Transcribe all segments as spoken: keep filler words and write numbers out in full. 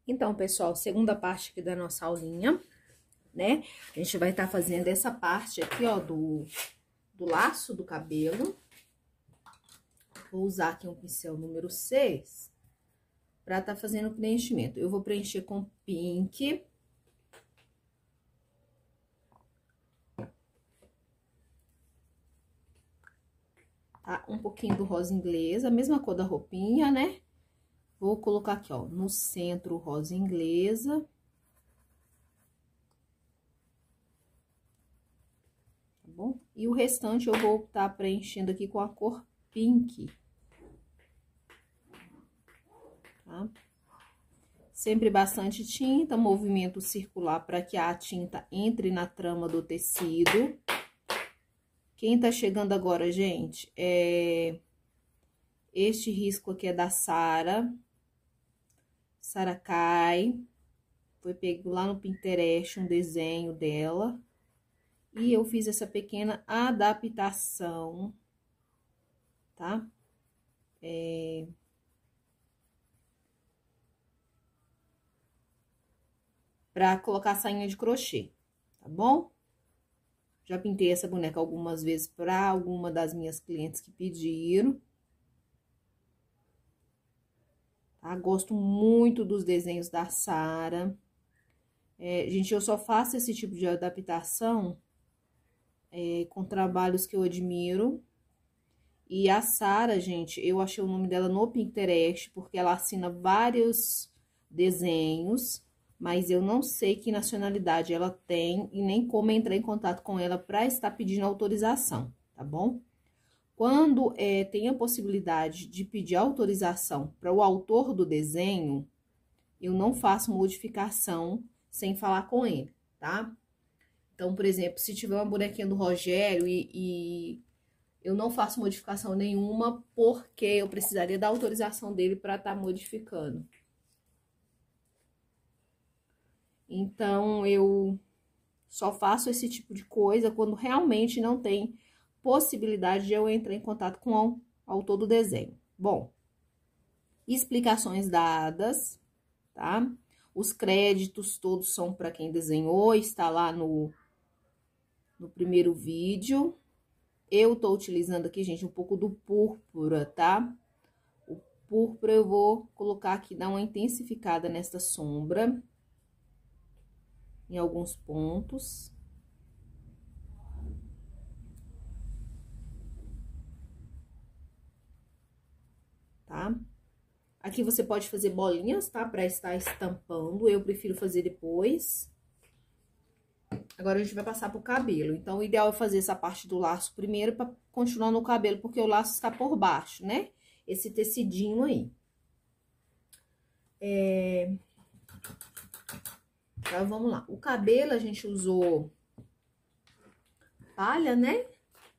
Então, pessoal, segunda parte aqui da nossa aulinha, né? A gente vai estar fazendo essa parte aqui, ó, do, do laço do cabelo. Vou usar aqui um pincel número seis pra estar fazendo o preenchimento. Eu vou preencher com pink. Tá? Um pouquinho do rosa inglês, a mesma cor da roupinha, né? Vou colocar aqui, ó, no centro, rosa inglesa. Tá bom? E o restante eu vou estar preenchendo aqui com a cor pink. Tá? Sempre bastante tinta, movimento circular para que a tinta entre na trama do tecido. Quem tá chegando agora, gente, é... este risco aqui é da Sara. Sara Kai. Foi pego lá no Pinterest um desenho dela. E eu fiz essa pequena adaptação, tá? É... Pra colocar a sainha de crochê, tá bom? Já pintei essa boneca algumas vezes pra alguma das minhas clientes que pediram. Tá? Gosto muito dos desenhos da Sara. É, gente, eu só faço esse tipo de adaptação é, com trabalhos que eu admiro. E a Sara, gente, eu achei o nome dela no Pinterest, porque ela assina vários desenhos, mas eu não sei que nacionalidade ela tem e nem como entrar em contato com ela para estar pedindo autorização, tá bom? Quando é, tem a possibilidade de pedir autorização para o autor do desenho, eu não faço modificação sem falar com ele, tá? Então, por exemplo, se tiver uma bonequinha do Rogério e, e eu não faço modificação nenhuma, porque eu precisaria da autorização dele para estar modificando. Então, eu só faço esse tipo de coisa quando realmente não tem possibilidade de eu entrar em contato com o autor do desenho. Bom, explicações dadas, tá? Os créditos todos são para quem desenhou, está lá no, no primeiro vídeo. Eu tô utilizando aqui, gente, um pouco do púrpura, tá? O púrpura eu vou colocar aqui, dar uma intensificada nesta sombra. Em alguns pontos. Tá? Aqui você pode fazer bolinhas, tá? Pra estar estampando. Eu prefiro fazer depois. Agora, a gente vai passar pro cabelo. Então, o ideal é fazer essa parte do laço primeiro pra continuar no cabelo, porque o laço está por baixo, né? Esse tecidinho aí. É... Então, vamos lá. O cabelo, a gente usou palha, né?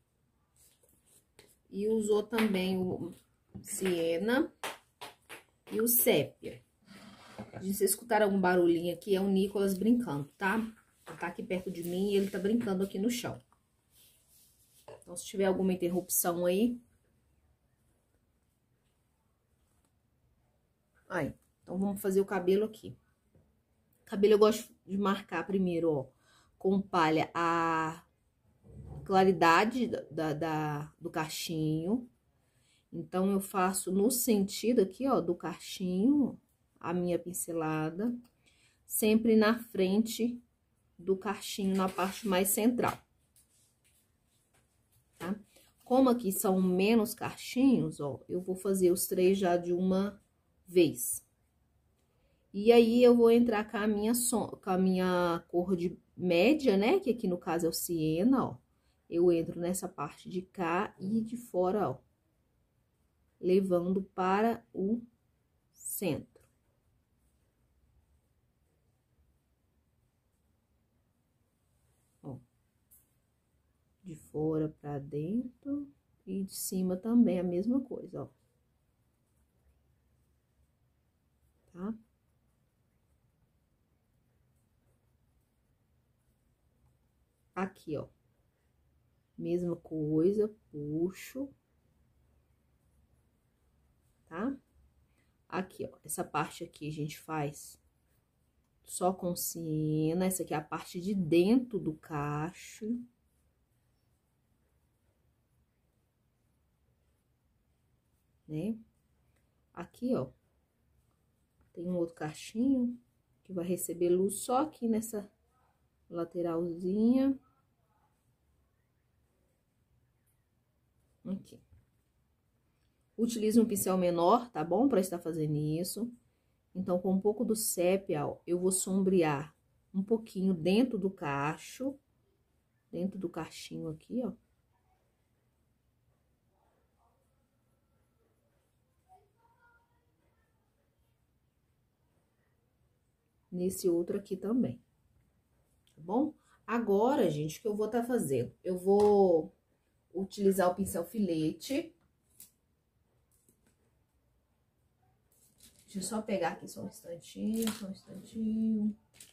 E usou também o siena e o sépia. Se vocês escutaram algum barulhinho aqui, é o Nicolas brincando, tá? Ele tá aqui perto de mim e ele tá brincando aqui no chão. Então, se tiver alguma interrupção aí... Aí, então, vamos fazer o cabelo aqui. Cabelo eu gosto de marcar primeiro, ó, com palha a claridade da, da, do cachinho. Então, eu faço no sentido aqui, ó, do cachinho, a minha pincelada, sempre na frente do cachinho, na parte mais central. Tá? Como aqui são menos cachinhos, ó, eu vou fazer os três já de uma vez. E aí, eu vou entrar com a minha, som, com a minha cor de média, né? Que aqui no caso é o siena, ó. Eu entro nessa parte de cá e de fora, ó. Levando para o centro. Ó. De fora para dentro e de cima também a mesma coisa, ó. Tá? Aqui, ó, mesma coisa, puxo, tá? Aqui, ó, essa parte aqui a gente faz só com siena. Essa aqui é a parte de dentro do cacho. Né? Aqui, ó, tem um outro cachinho que vai receber luz só aqui nessa lateralzinha. Aqui. Utilize um pincel menor, tá bom? Pra estar fazendo isso. Então, com um pouco do sépia, ó, eu vou sombrear um pouquinho dentro do cacho, dentro do cachinho aqui, ó. Nesse outro aqui também, tá bom? Agora, gente, o que eu vou tá fazendo? Eu vou utilizar o pincel filete. Deixa eu só pegar aqui só um instantinho, só um instantinho.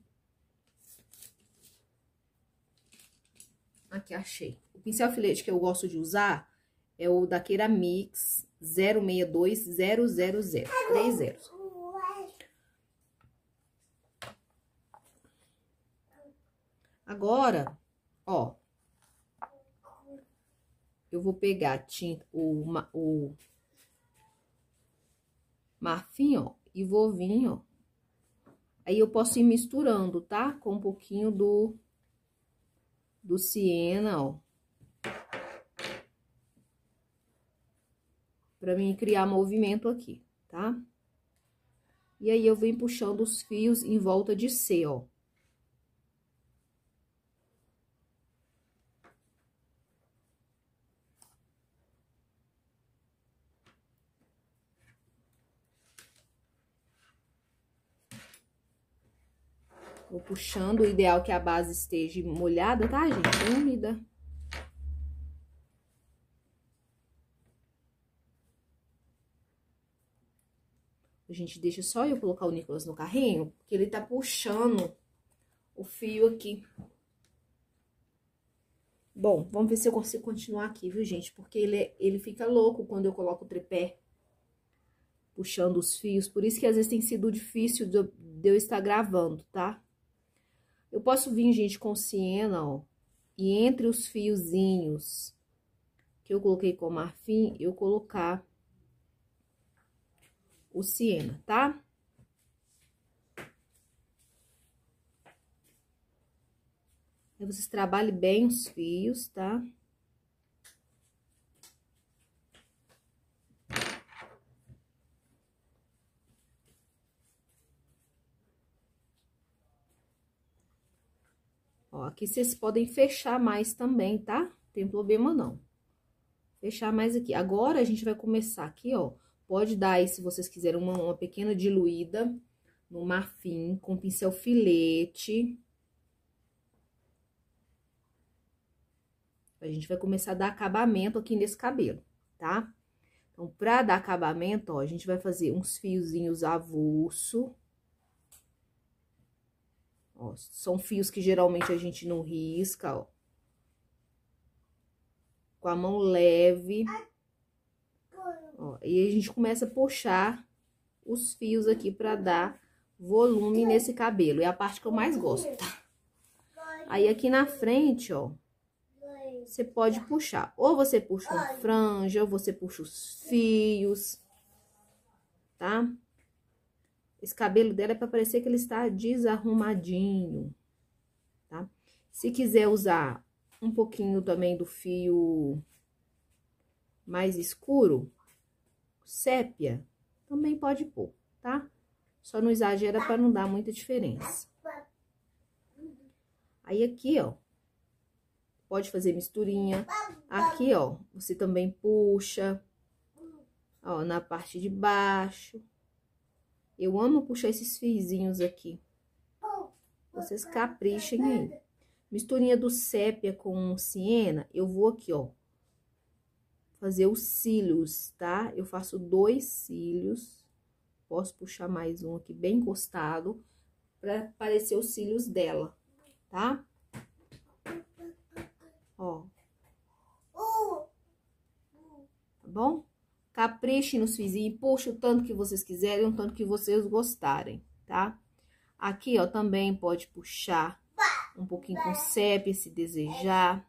Aqui, achei. O pincel filete que eu gosto de usar é o da Keramix zero seis dois zero zero zero, três zeros. Agora, ó, eu vou pegar a tinta, o, o marfim, ó, e vou vir, ó. Aí, eu posso ir misturando, tá? Com um pouquinho do, do siena, ó. Pra mim criar movimento aqui, tá? E aí, eu venho puxando os fios em volta de C, ó. Vou puxando, o ideal é que a base esteja molhada, tá, gente? Úmida. A gente deixa só eu colocar o Nicolas no carrinho, porque ele tá puxando o fio aqui. Bom, vamos ver se eu consigo continuar aqui, viu, gente? Porque ele, ele fica louco quando eu coloco o tripé puxando os fios. Por isso que às vezes tem sido difícil de eu, de eu estar gravando, tá? Eu posso vir, gente, com siena, ó, e entre os fiozinhos que eu coloquei com marfim, eu colocar o siena, tá? Aí, vocês trabalhem bem os fios, tá? Ó, aqui vocês podem fechar mais também, tá? Não tem problema não. Fechar mais aqui. Agora, a gente vai começar aqui, ó. Pode dar aí, se vocês quiserem, uma, uma pequena diluída no marfim com pincel filete. A gente vai começar a dar acabamento aqui nesse cabelo, tá? Então, pra dar acabamento, ó, a gente vai fazer uns fiozinhos avulso. Ó, são fios que geralmente a gente não risca, ó. Com a mão leve. Ó, e a gente começa a puxar os fios aqui pra dar volume nesse cabelo. É a parte que eu mais gosto, tá? Aí, aqui na frente, ó, você pode puxar. Ou você puxa uma franja, ou você puxa os fios, tá? Esse cabelo dela é pra parecer que ele está desarrumadinho, tá? Se quiser usar um pouquinho também do fio mais escuro, sépia, também pode pôr, tá? Só não exagera pra não dar muita diferença. Aí, aqui, ó, pode fazer misturinha. Aqui, ó, você também puxa, ó, na parte de baixo. Eu amo puxar esses fiozinhos aqui. Vocês caprichem aí. Misturinha do sépia com siena, eu vou aqui, ó, fazer os cílios, tá? Eu faço dois cílios. Posso puxar mais um aqui bem encostado pra aparecer os cílios dela, tá? Ó. Tá bom? Caprichem nos fiozinhos, puxa o tanto que vocês quiserem, o tanto que vocês gostarem, tá? Aqui, ó, também pode puxar um pouquinho com sépia, se desejar.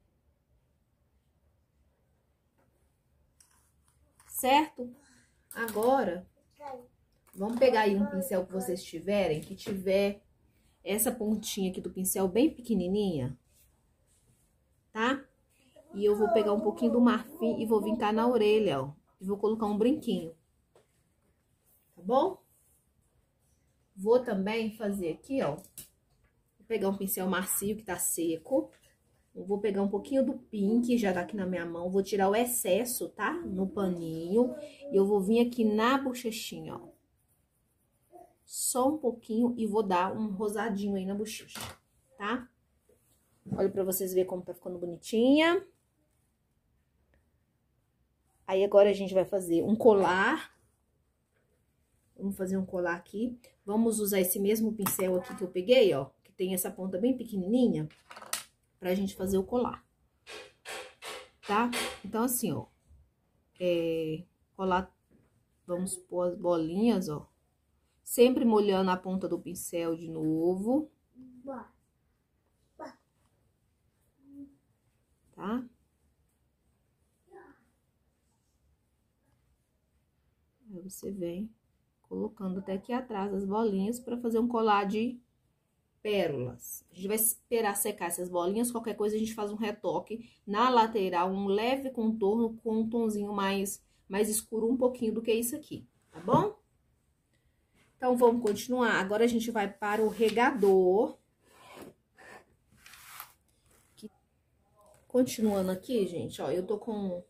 Certo? Agora, vamos pegar aí um pincel que vocês tiverem, que tiver essa pontinha aqui do pincel bem pequenininha, tá? E eu vou pegar um pouquinho do marfim e vou vincar na orelha, ó. E vou colocar um brinquinho. Tá bom? Vou também fazer aqui, ó. Vou pegar um pincel macio que tá seco. Eu vou pegar um pouquinho do pink, já tá aqui na minha mão. Vou tirar o excesso, tá? No paninho. E eu vou vir aqui na bochechinha, ó. Só um pouquinho e vou dar um rosadinho aí na bochecha, tá? Olha pra vocês verem como tá ficando bonitinha. Aí, agora a gente vai fazer um colar. Vamos fazer um colar aqui. Vamos usar esse mesmo pincel aqui que eu peguei, ó. Que tem essa ponta bem pequenininha. Pra gente fazer o colar. Tá? Então, assim, ó. É, colar, vamos pôr as bolinhas, ó. Sempre molhando a ponta do pincel de novo. Tá? Aí você vem colocando até aqui atrás as bolinhas para fazer um colar de pérolas. A gente vai esperar secar essas bolinhas, qualquer coisa a gente faz um retoque na lateral, um leve contorno com um tonzinho mais, mais escuro um pouquinho do que isso aqui, tá bom? Então, vamos continuar. Agora, a gente vai para o regador. Continuando aqui, gente, ó, eu tô com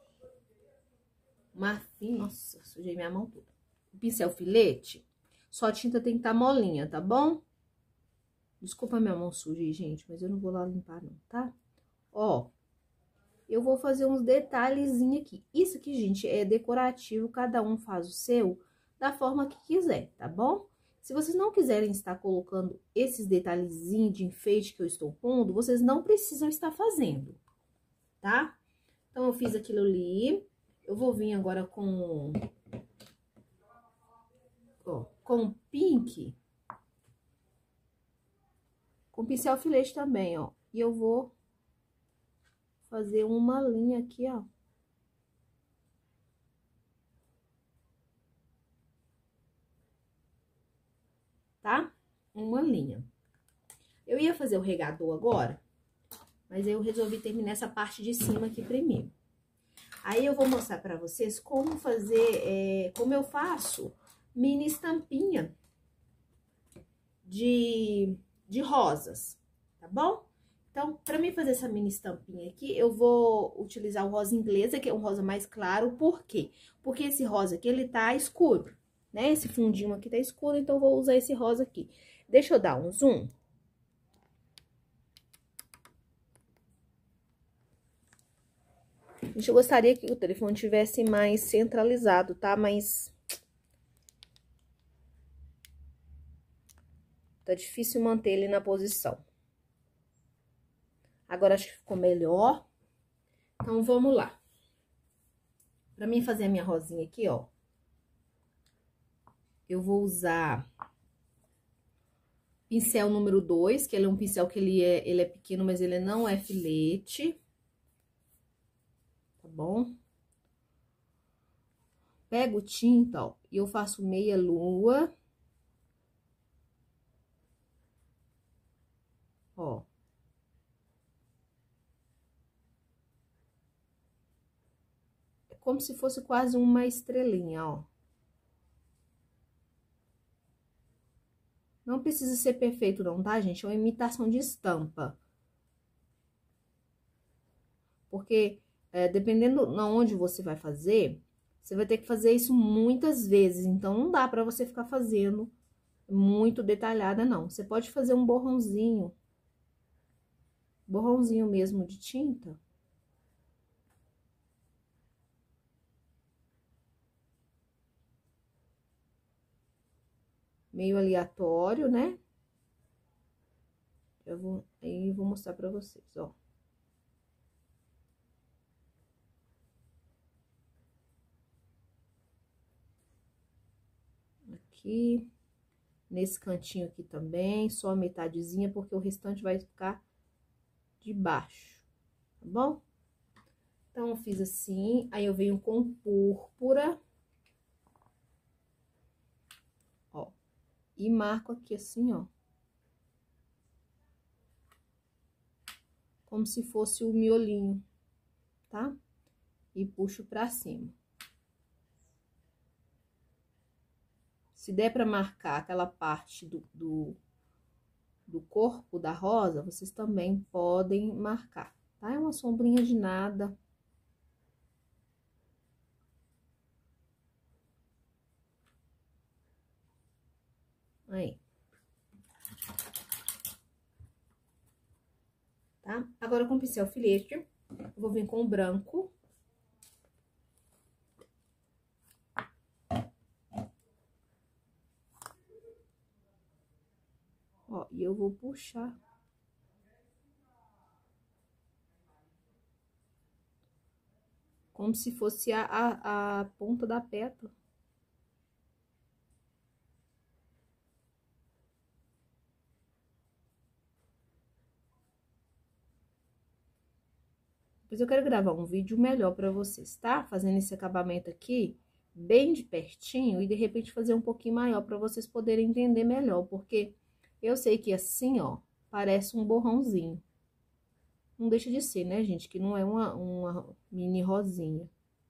marfim, nossa, sujei minha mão toda. O pincel filete, só a tinta tem que estar molinha, tá bom? Desculpa a minha mão suja aí, gente, mas eu não vou lá limpar não, tá? Ó, eu vou fazer uns detalhezinhos aqui. Isso aqui, gente, é decorativo, cada um faz o seu da forma que quiser, tá bom? Se vocês não quiserem estar colocando esses detalhezinhos de enfeite que eu estou pondo, vocês não precisam estar fazendo, tá? Então, eu fiz aquilo ali. Eu vou vir agora com... Ó, com pink. Com pincel filete também, ó. E eu vou fazer uma linha aqui, ó. Tá? Uma linha. Eu ia fazer o regador agora, mas eu resolvi terminar essa parte de cima aqui primeiro. Aí, eu vou mostrar pra vocês como fazer, é, como eu faço mini estampinha de, de rosas, tá bom? Então, pra mim fazer essa mini estampinha aqui, eu vou utilizar o rosa inglesa, que é um rosa mais claro. Por quê? Porque esse rosa aqui, ele tá escuro, né? Esse fundinho aqui tá escuro, então eu vou usar esse rosa aqui. Deixa eu dar um zoom. Gente, eu gostaria que o telefone tivesse mais centralizado, tá? Mas tá difícil manter ele na posição. Agora, acho que ficou melhor. Então, vamos lá. Pra mim fazer a minha rosinha aqui, ó, eu vou usar pincel número dois, que ele é um pincel que ele é, ele é pequeno, mas ele não é filete. Tá bom? Pego tinta, ó, e eu faço meia lua. Ó. É como se fosse quase uma estrelinha, ó. Não precisa ser perfeito não, tá, gente? É uma imitação de estampa. Porque, é, dependendo de onde você vai fazer, você vai ter que fazer isso muitas vezes. Então, não dá pra você ficar fazendo muito detalhada, não. Você pode fazer um borrãozinho. Borrãozinho mesmo de tinta. Meio aleatório, né? Eu vou, aí vou mostrar pra vocês, ó. Aqui, nesse cantinho aqui também, só a metadezinha, porque o restante vai ficar de baixo, tá bom? Então, eu fiz assim, aí eu venho com púrpura, ó, e marco aqui assim, ó, como se fosse o miolinho, tá? E puxo pra cima. Se der pra marcar aquela parte do, do, do corpo da rosa, vocês também podem marcar, tá? É uma sombrinha de nada. Aí. Tá? Agora, com o pincel filete, eu vou vir com o branco. Ó, e eu vou puxar. Como se fosse a, a, a ponta da pétala. Depois eu quero gravar um vídeo melhor pra vocês, tá? Fazendo esse acabamento aqui, bem de pertinho, e de repente fazer um pouquinho maior pra vocês poderem entender melhor, porque eu sei que assim, ó, parece um borrãozinho. Não deixa de ser, né, gente? Que não é uma, uma mini rosinha.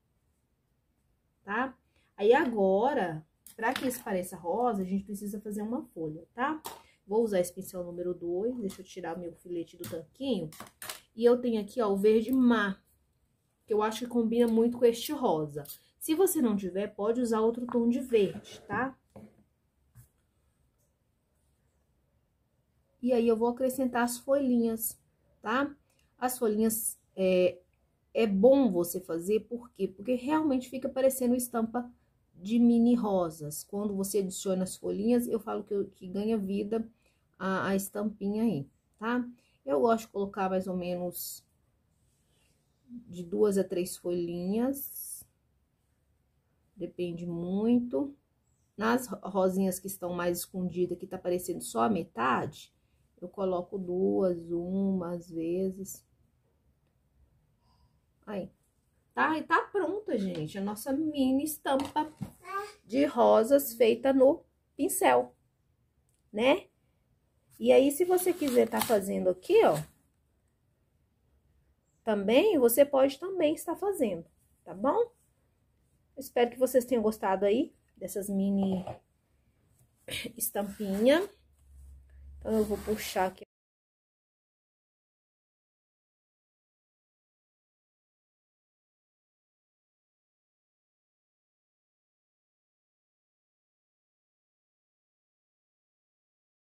Tá? Aí agora, pra que isso pareça rosa, a gente precisa fazer uma folha, tá? Vou usar esse pincel número dois, deixa eu tirar meu filete do tanquinho. E eu tenho aqui, ó, o verde mar, que eu acho que combina muito com este rosa. Se você não tiver, pode usar outro tom de verde, tá? E aí, eu vou acrescentar as folhinhas, tá? As folhinhas, é, é bom você fazer, por quê? Porque realmente fica parecendo estampa de mini rosas. Quando você adiciona as folhinhas, eu falo que, que ganha vida a, a estampinha aí, tá? Eu gosto de colocar mais ou menos de duas a três folhinhas. Depende muito. Nas rosinhas que estão mais escondidas, que tá aparecendo só a metade, eu coloco duas, uma, às vezes. Aí, tá? E tá pronta, gente, a nossa mini estampa de rosas feita no pincel, né? E aí, se você quiser tá fazendo aqui, ó, também, você pode também estar fazendo, tá bom? Espero que vocês tenham gostado aí dessas mini estampinhas. Então, eu vou puxar aqui.